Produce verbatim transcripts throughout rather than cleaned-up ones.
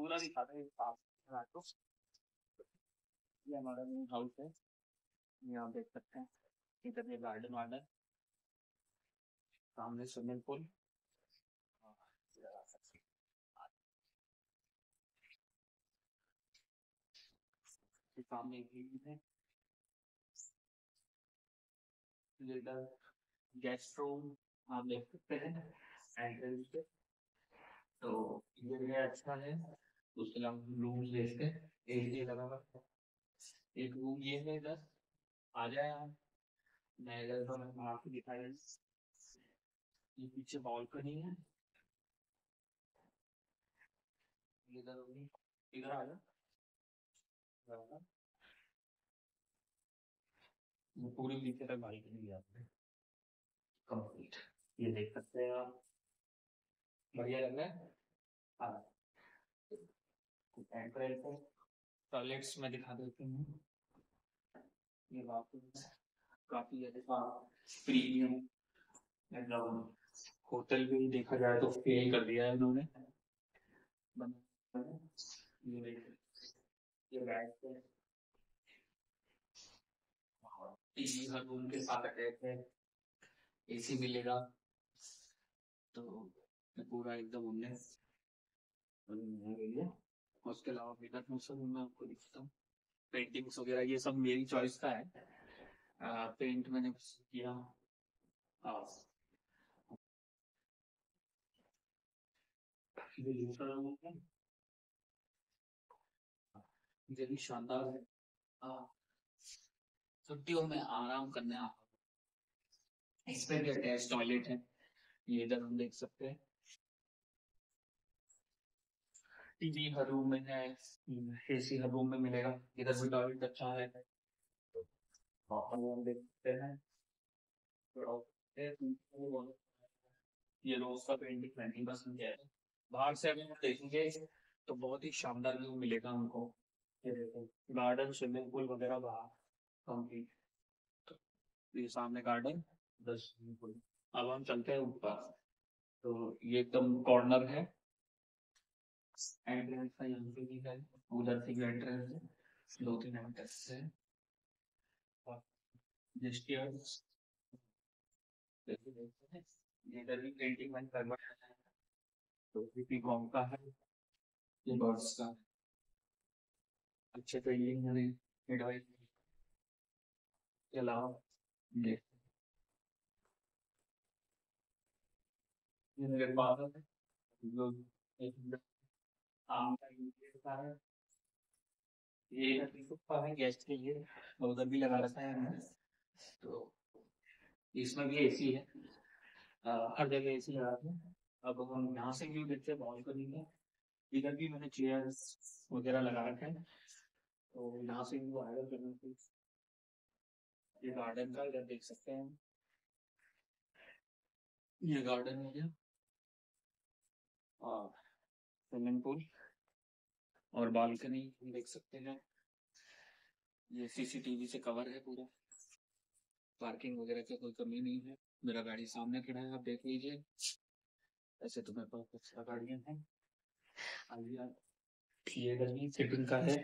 पूरा दिखाता है आपको। ये हमारा मेन हाउस है, ये आप देख सकते हैं। इधर ये गार्डन वार्डन, सामने स्विमिंग पूल। सामने एक है, इधर गेस्ट रूम आप देख सकते हैं एंट्रेंस पे। तो ये अच्छा है। उसके अलावा रूम देखते हैं, एसी लगा हुआ है। एक रूम ये है इधर, आ जाए आप। मैं इधर तो मैं आपको दिखाई, ये पीछे बालकनी है। इधर होगी, इधर आ जाओ। वो पूरी पीछे तक बालकनी है आपने कंप्लीट, ये देख सकते हैं आप। बढ़िया लग रहा है। हाँ, एंट्रेंस है। टॉयलेट्स में दिखा देती हूँ। ये बाथरूम काफी अच्छा प्रीमियम, मतलब होटल भी देखा जाए तो फेल कर दिया है उन्होंने। ये देखिए, ये बैठ है, टीवी हर रूम के साथ अटैच है, एसी मिलेगा। तो पूरा एकदम हमने। उसके अलावा इधर मैं आपको दिखाता हूँ, पेंटिंग्स वगैरह ये सब मेरी चॉइस का है। आ, पेंट मैंने किया। हाँ, ये दूसरा रूम है, ये भी शानदार है। हाँ, छुट्टियों में आराम करने आ, इसमें भी अटैच टॉयलेट है, ये इधर हम देख सकते हैं। टीवी हर रूम में है, एसी हर रूम में मिलेगा। इधर भी टॉयलेट अच्छा है, हम देख सकते हैं। ये रोज का पेंटिंग मैंने पसंद किया है। बाहर से अगर हम देखेंगे तो बहुत ही शानदार व्यू मिलेगा हमको। ये देखो, गार्डन स्विमिंग पूल वगैरह बाहर कंप्लीट। तो ये सामने गार्डन, उधर स्विमिंग पूल। अब हम चलते हैं ऊपर। तो ये एकदम कॉर्नर है, एंट्रेंस का यहाँ पे भी है, उधर से भी एंट्रेंस है, दो तीन एंट्रेंस है। स्टेयर्स इधर भी पेंटिंग मैंने करवाया है, तो पीकॉक का है, ये बर्ड्स का अच्छे पेंटिंग है। एडवाइस के अलावा ये ये मेरे पास है, जो एक आम का यूज का है। ये पीकॉक है गेस्ट के लिए, उधर भी लगा रखा है हमने। तो इसमें भी एसी है, आ, हर जगह एसी लगा है। अब हम यहाँ से व्यू देखते हैं बालकनी में। इधर भी मैंने चेयर्स वगैरह लगा रखे हैं, तो यहाँ से व्यू आएगा करने के। ये गार्डन का इधर देख सकते हैं, ये गार्डन हो गया और स्विमिंग पूल और बालकनी देख सकते हैं। ये सीसीटीवी से कवर है पूरा, पार्किंग वगैरह की कोई कमी नहीं है। मेरा गाड़ी सामने खड़ा है, आप देख लीजिए। ऐसे तो मेरे पास एक्स्ट्रा गाड़ियाँ हैं। आइए, ये गर्मी फिटिंग का है।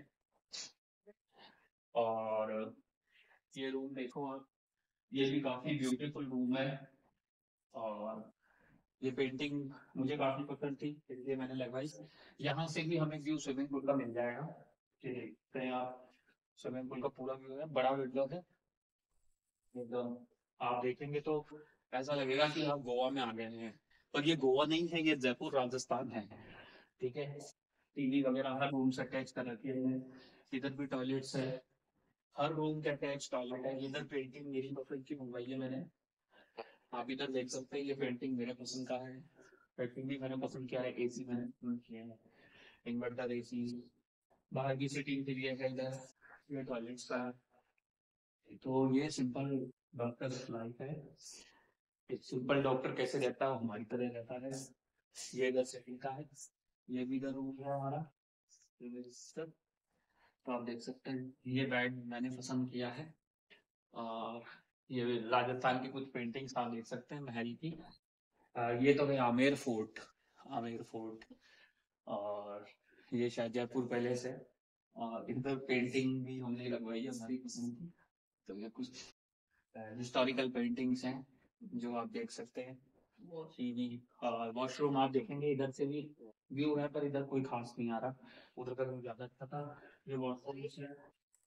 और ये रूम देखो आप, ये भी काफी ब्यूटीफुल रूम है। और ये पेंटिंग मुझे काफी पसंद थी, इसलिए मैंने लगवाई। यहाँ से भी हमें व्यू स्विमिंग पूल का मिल जाएगा। देखते हैं आप, स्विमिंग पूल का पूरा व्यू है, बड़ा विंडो है एकदम। आप देखेंगे तो ऐसा लगेगा कि आप गोवा में आ गए हैं, पर ये गोवा नहीं है, ये जयपुर राजस्थान है। ठीक है, टीवी वगैरह हर रूम से अटैच कर रखे हैं। इधर भी टॉयलेट्स है, हर रूम के अटैच टॉयलेट है। इधर पेंटिंग मेरी पसंद की मंगवाई है मैंने, आप इधर देख सकते हैं। ये पेंटिंग मेरे पसंद का है, पेंटिंग भी मैंने पसंद किया है। एसी मैंने पसंद किया है, इन्वर्टर एसी। बाहर की सीटिंग के लिए है इधर, ये टॉयलेट्स का है। तो ये सिंपल डॉक्टर लाइफ है। एक सिंपल डॉक्टर कैसे रहता है, हमारी तरह रहता है। ये इधर सेटिंग का है, ये भी इधर रूम है हमारा। सब तो आप देख सकते हैं, ये बेड मैंने पसंद किया है। और ये राजस्थान की कुछ पेंटिंग्स आप देख सकते हैं महल की। आ, ये तो है आमेर फोर्ट, आमेर फोर्ट। और ये शायद जयपुर पैलेस है और इधर पेंटिंग भी हमने लगवाई है हमारी पसंद की। तो ये कुछ हिस्टोरिकल पेंटिंग्स हैं जो आप देख सकते हैं। सीढ़ी वॉशरूम आप देखेंगे इधर से भी व्यू है, पर इधर कोई खास नहीं आ रहा, उधर का व्यू ज्यादा अच्छा था। ये वॉशरूम्स है,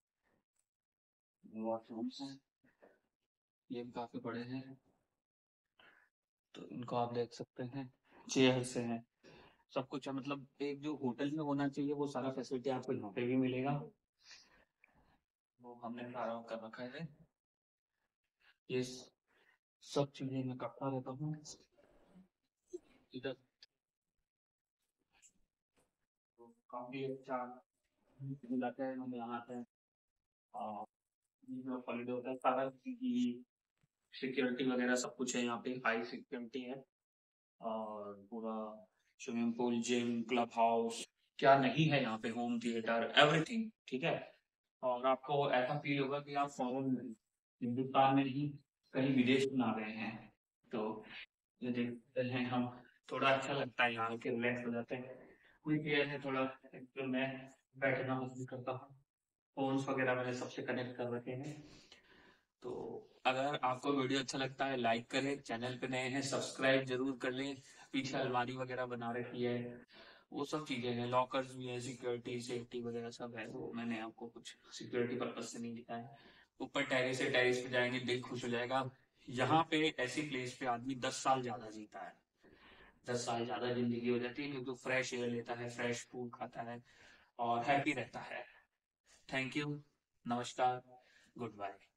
वॉशरूम्स हैं, ये भी काफी बड़े हैं, तो इनको आप देख सकते हैं। चेयर्स हैं, सब कुछ है, मतलब एक जो होटल में होना चाहिए वो सारा फैसिलिटी आपको यहाँ पे भी मिलेगा, वो हमने सारा कर रखा है। ये सब चीजें मैं करता रहता हूँ इधर। तो काफी अच्छा मिलाते हैं, हम यहाँ आते हैं और ये जो हॉलीडे होता है सारा की सिक्योरिटी वगैरह सब कुछ है, यहाँ पे हाई सिक्योरिटी है और पूरा swimming pool, gym, club house, क्या नहीं है यहाँ पे, होम थिएटर, एवरीथिंग, ठीक है। और आपको ऐसा फील होगा कि आप फॉरेन हिंदुस्तान में नहीं कहीं विदेश में आ गए हैं। तो ये देखते हैं हम, थोड़ा अच्छा लगता है यहाँ के, रिलैक्स हो जाते हैं। कोई केयर है थोड़ा, एक्चुअल में बैठना पसंद करता हूँ। फोन्स वगैरह मैंने सबसे कनेक्ट कर रखे हैं। तो अगर आपको वीडियो अच्छा लगता है लाइक करें, चैनल पे नए हैं सब्सक्राइब जरूर कर लें। पीछे अलमारी वगैरह बना रखी है, वो सब चीजें हैं, लॉकर्स भी है, सिक्योरिटी सेफ्टी वगैरह सब है, वो मैंने आपको कुछ सिक्योरिटी पर्पज से नहीं दिखाया। ऊपर टेरिस है, टेरिस पे जाएंगे दिल खुश हो जाएगा। यहाँ पे ऐसी प्लेस पे आदमी दस साल ज्यादा जीता है, दस साल ज्यादा जिंदगी हो जाती है, क्योंकि फ्रेश एयर लेता है, फ्रेश फूड खाता है और हैप्पी रहता है। थैंक यू, नमस्कार, गुड बाय।